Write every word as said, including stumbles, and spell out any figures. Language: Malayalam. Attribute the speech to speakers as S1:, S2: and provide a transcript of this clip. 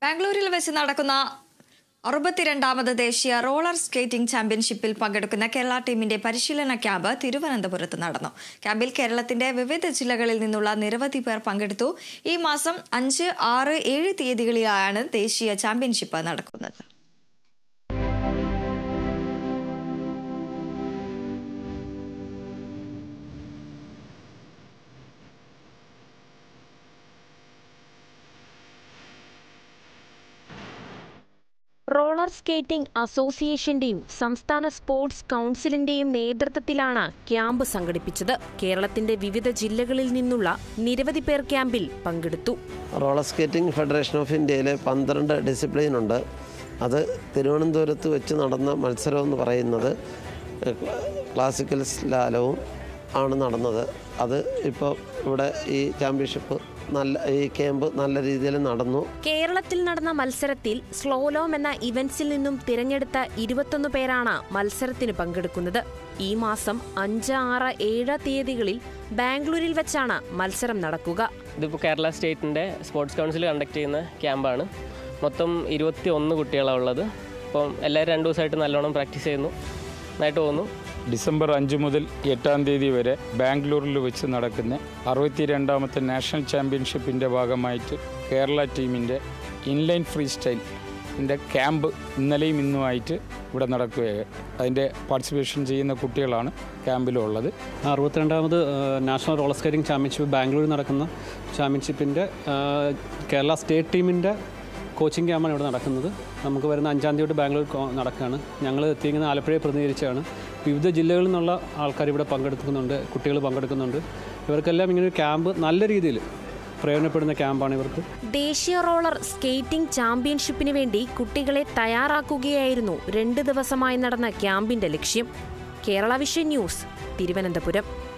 S1: ബാംഗ്ലൂരിൽ വെച്ച് നടക്കുന്ന അറുപത്തിരണ്ടാമത് ദേശീയ റോളർ സ്കേറ്റിംഗ് ചാമ്പ്യൻഷിപ്പിൽ പങ്കെടുക്കുന്ന കേരള ടീമിന്റെ പരിശീലന ക്യാമ്പ് തിരുവനന്തപുരത്ത് നടന്നു. ക്യാമ്പിൽ കേരളത്തിന്റെ വിവിധ ജില്ലകളിൽ നിന്നുള്ള നിരവധി പേർ പങ്കെടുത്തു. ഈ മാസം അഞ്ച്, ആറ്, ഏഴ് തീയതികളിലാണ് ദേശീയ ചാമ്പ്യൻഷിപ്പ് നടക്കുന്നത്.
S2: റോളർ സ്കേറ്റിംഗ് അസോസിയേഷന്റെയും സംസ്ഥാന സ്പോർട്സ് കൗൺസിലിന്റെയും നേതൃത്വത്തിലാണ് ക്യാമ്പ് സംഘടിപ്പിച്ചത്. കേരളത്തിന്റെ വിവിധ ജില്ലകളിൽ നിന്നുള്ള നിരവധി പേർ ക്യാമ്പിൽ പങ്കെടുത്തു.
S3: റോളർ സ്കേറ്റിംഗ് ഫെഡറേഷൻ ഓഫ് ഇന്ത്യയിലെ പന്ത്രണ്ട് ഡിസിപ്ലിൻ ഉണ്ട്. അത് തിരുവനന്തപുരത്ത് വെച്ച് നടന്ന മത്സരം എന്ന് പറയുന്നത് ക്ലാസിക്കൽ സ്ലാലവും ആണ് നടന്നത്. അത് ഇപ്പോൾ ഇവിടെ ഈ ചാമ്പ്യൻഷിപ്പ് നല്ല ഈ ക്യാമ്പ് നല്ല രീതിയിൽ നടന്നു.
S2: കേരളത്തിൽ നടന്ന മത്സരത്തിൽ സ്ലോലോം എന്ന ഇവന്റ്സിൽ നിന്നും തിരഞ്ഞെടുത്ത ഇരുപത്തൊന്ന് പേരാണ് മത്സരത്തിന് പങ്കെടുക്കുന്നത്. ഈ മാസം അഞ്ച്, ആറ്, ഏഴ് തീയതികളിൽ ബാംഗ്ലൂരിൽ വെച്ചാണ് മത്സരം നടക്കുക.
S4: ഇതിപ്പോൾ കേരള സ്റ്റേറ്റിൻ്റെ സ്പോർട്സ് കൗൺസിൽ കണ്ടക്ട് ചെയ്യുന്ന ക്യാമ്പാണ്. മൊത്തം ഇരുപത്തി ഒന്ന് കുട്ടികളാണ് ഉള്ളത്. അപ്പം എല്ലാവരും രണ്ട് ദിവസമായിട്ട് നല്ലോണം പ്രാക്ടീസ് ചെയ്യുന്നു, നന്നായിട്ട് പോകുന്നു.
S5: ഡിസംബർ അഞ്ച് മുതൽ എട്ടാം തീയതി വരെ ബാംഗ്ലൂരിൽ വെച്ച് നടക്കുന്ന അറുപത്തി രണ്ടാമത്തെ നാഷണൽ ചാമ്പ്യൻഷിപ്പിൻ്റെ ഭാഗമായിട്ട് കേരള ടീമിൻ്റെ ഇൻലൈൻ ഫ്രീ സ്റ്റൈലിൻ്റെ ക്യാമ്പ് ഇന്നലെയും ഇന്നുമായിട്ട് ഇവിടെ നടക്കുകയാണ്. അതിൻ്റെ പാർട്ടിസിപ്പേഷൻ ചെയ്യുന്ന കുട്ടികളാണ് ക്യാമ്പിലുള്ളത്.
S6: അറുപത്തിരണ്ടാമത് നാഷണൽ റോളർ സ്കേറ്റിംഗ് ചാമ്പ്യൻഷിപ്പ് ബാംഗ്ലൂരിൽ നടക്കുന്ന ചാമ്പ്യൻഷിപ്പിൻ്റെ കേരള സ്റ്റേറ്റ് ടീമിൻ്റെ കോച്ചിങ് ക്യാമ്പാണ് ഇവിടെ നടക്കുന്നത്. നമുക്ക് വരുന്ന അഞ്ചാം തീയതി ബാംഗ്ലൂർ നടക്കുകയാണ്. ഞങ്ങൾ എത്തിയിരിക്കുന്ന ആലപ്പുഴയെ പ്രതിനിധീകരിച്ചാണ്. വിവിധ ജില്ലകളിൽ നിന്നുള്ള ആൾക്കാർ ഇവിടെ പങ്കെടുക്കുന്നുണ്ട്, കുട്ടികൾ പങ്കെടുക്കുന്നുണ്ട്. ഇവർക്കെല്ലാം ഇങ്ങനെ ഒരു ക്യാമ്പ് നല്ല രീതിയിൽ പ്രയോജനപ്പെടുന്ന ക്യാമ്പാണ് ഇവർക്ക്.
S2: ദേശീയ റോളർ സ്കേറ്റിംഗ് ചാമ്പ്യൻഷിപ്പിന് വേണ്ടി കുട്ടികളെ തയ്യാറാക്കുകയായിരുന്നു രണ്ട് ദിവസമായി നടന്ന ക്യാമ്പിന്റെ ലക്ഷ്യം. Kerala vision news, Thiruvananthapuram.